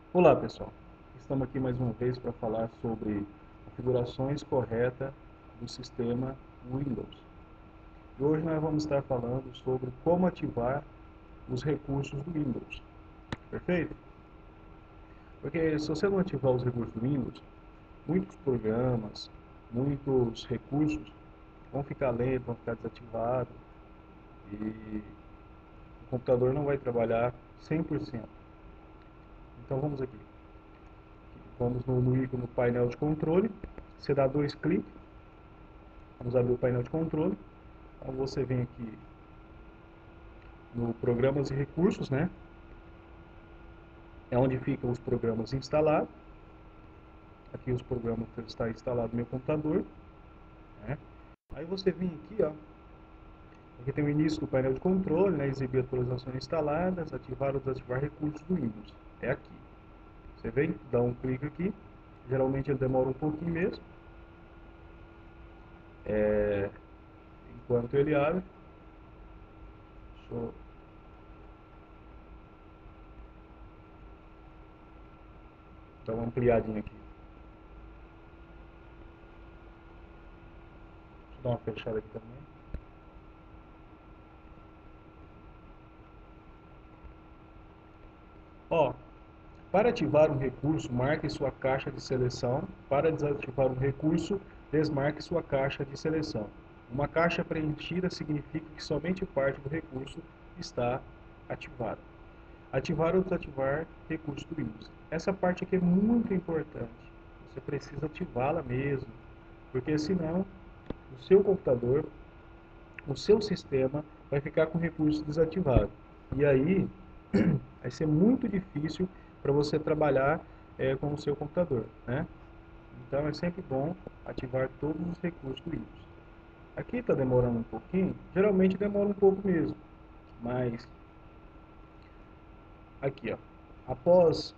Olá pessoal, estamos aqui mais uma vez para falar sobre configurações corretas do sistema Windows. E hoje nós vamos estar falando sobre como ativar os recursos do Windows, perfeito? Porque se você não ativar os recursos do Windows, muitos programas, muitos recursos vão ficar lentos, vão ficar desativados e o computador não vai trabalhar 100%. Então vamos aqui. Vamos no ícone no painel de controle, você dá dois cliques, vamos abrir o painel de controle, então você vem aqui no programas e recursos, né? É onde ficam os programas instalados, aqui os programas que estão instalados no meu computador, né? Aí você vem aqui, ó, aqui tem o início do painel de controle, né? Exibir atualizações instaladas, ativar ou desativar recursos do Windows, é aqui. Você vem, dá um clique aqui, geralmente ele demora um pouquinho mesmo, enquanto ele abre. Deixa eu dar uma ampliadinha aqui. Deixa eu dar uma fechada aqui também. Ó, para ativar um recurso, marque sua caixa de seleção. Para desativar um recurso, desmarque sua caixa de seleção. Uma caixa preenchida significa que somente parte do recurso está ativada. Ativar ou desativar recurso do Windows. Essa parte aqui é muito importante. Você precisa ativá-la mesmo, porque senão o seu computador, o seu sistema vai ficar com o recurso desativado. E aí vai ser muito difícil para você trabalhar com o seu computador, né? Então é sempre bom ativar todos os recursos do Windows. Aqui está demorando um pouquinho, geralmente demora um pouco mesmo, mas aqui ó, após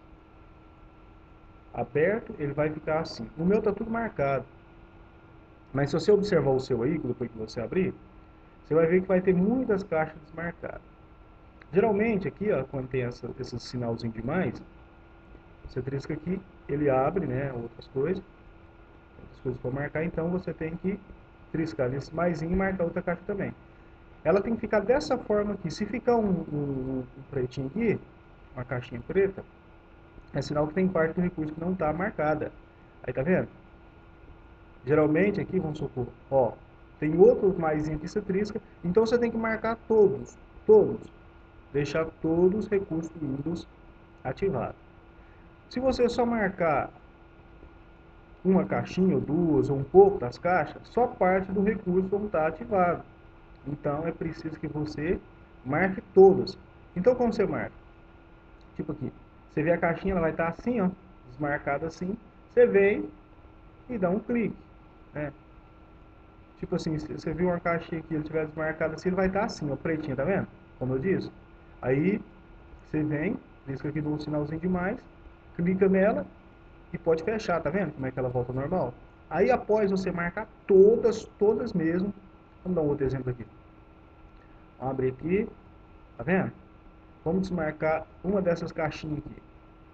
aberto ele vai ficar assim. O meu está tudo marcado, mas se você observar o seu aí, depois que você abrir, você vai ver que vai ter muitas caixas desmarcadas. Geralmente aqui, ó, quando tem esse sinalzinho de mais, você trisca aqui, ele abre, né, outras coisas para marcar, então você tem que triscar nesse maisinho e marcar outra caixa também. Ela tem que ficar dessa forma aqui. Se ficar um pretinho aqui, uma caixinha preta, é sinal que tem parte do recurso que não está marcada. Aí tá vendo? Geralmente aqui, vamos supor, ó, tem outro maisinho que você trisca, então você tem que marcar todos. Deixar todos os recursos do Windows ativados. Se você só marcar uma caixinha ou duas ou um pouco das caixas, só parte do recurso vão estar ativado. Então é preciso que você marque todas. Então como você marca? Tipo aqui, você vê a caixinha, ela vai estar assim, ó, desmarcada assim. Você vem e dá um clique, né? Tipo assim, se você viu uma caixinha aqui, ele estiver desmarcado assim, ele vai estar assim, ó, pretinha, tá vendo? Como eu disse. Aí você vem, clica aqui no sinalzinho de mais, clica nela e pode fechar, tá vendo como é que ela volta ao normal? Aí após você marcar todas mesmo, vamos dar um outro exemplo aqui. Vamos abrir aqui, tá vendo? Vamos desmarcar uma dessas caixinhas aqui.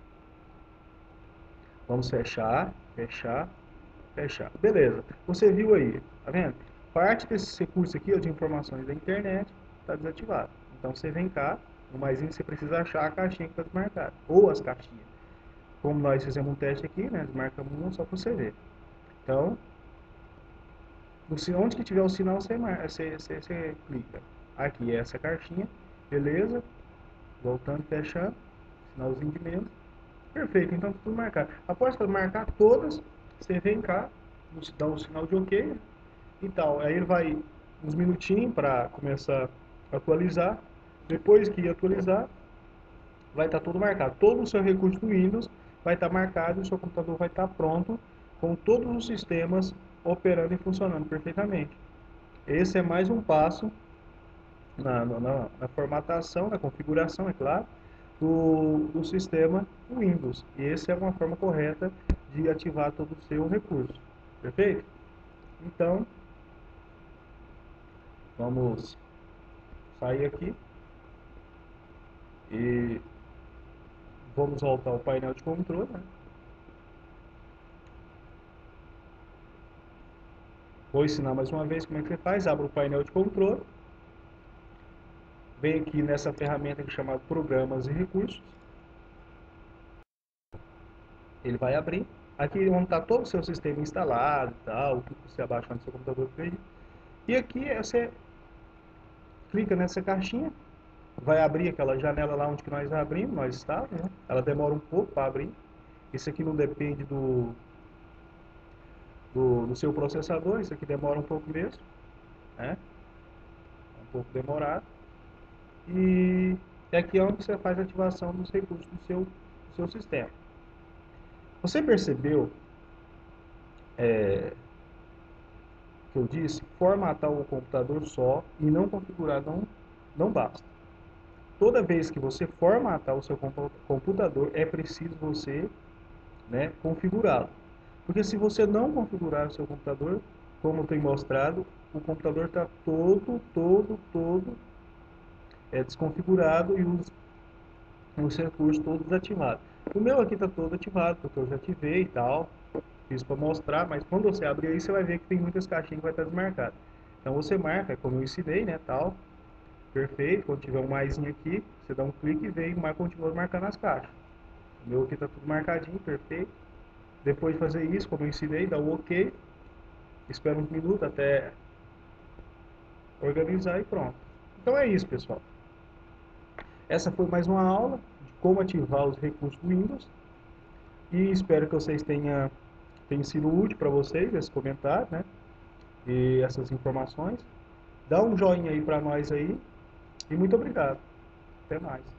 Vamos fechar. Beleza, você viu aí, tá vendo? Parte desses recursos aqui, ó, de informações da internet, está desativado. Então você vem cá, no maisinho você precisa achar a caixinha que está desmarcada, ou as caixinhas. Como nós fizemos um teste aqui, né, desmarcamos uma só para você ver. Então, onde que tiver o sinal, você clica. Aqui, essa caixinha, beleza? Voltando, fechando, sinalzinho de menos. Perfeito, então tá tudo marcado. Após marcar todas, você vem cá, dá um sinal de OK e tal. Aí ele vai uns minutinhos para começar a atualizar. Depois que atualizar, vai estar tudo marcado. Todo o seu recurso do Windows vai estar marcado e o seu computador vai estar pronto com todos os sistemas operando e funcionando perfeitamente. Esse é mais um passo na formatação, na configuração, é claro, do sistema Windows. E essa é uma forma correta de ativar todo o seu recurso. Perfeito? Então, vamos sair aqui e Vamos voltar ao painel de controle, né? Vou ensinar mais uma vez como é que você faz. Abre o painel de controle. Vem aqui nessa ferramenta que é chamada Programas e Recursos. Ele vai abrir. Aqui onde está todo o seu sistema instalado e tal, o que você abaixa no seu computador. E aqui você clica nessa caixinha. Vai abrir aquela janela lá onde que nós abrimos, nós estávamos, né? Ela demora um pouco para abrir. Isso aqui não depende do seu processador, isso aqui demora um pouco mesmo, né? É um pouco demorado. E aqui é onde você faz a ativação dos recursos do seu sistema. Você percebeu que eu disse? Formatar o computador só e não configurar não basta. Toda vez que você formatar o seu computador, é preciso você, né, configurá-lo. Porque se você não configurar o seu computador, como tem mostrado, o computador está todo desconfigurado e os recursos todos desativados. O meu aqui está todo ativado, porque eu já ativei e tal, fiz para mostrar, mas quando você abrir aí, você vai ver que tem muitas caixinhas que vai estar desmarcadas. Então você marca, como eu ensinei, né, tal, perfeito, quando tiver um maisinho aqui, você dá um clique e vem e continua marcando as caixas. O meu aqui está tudo marcadinho, perfeito. Depois de fazer isso, como eu ensinei, dá o OK, espera uns minutos até organizar e pronto. Então é isso, pessoal. Essa foi mais uma aula de como ativar os recursos do Windows. E espero que vocês tenham sido útil para vocês esse comentário, né? E essas informações. Dá um joinha aí para nós aí. E muito obrigado. Até mais.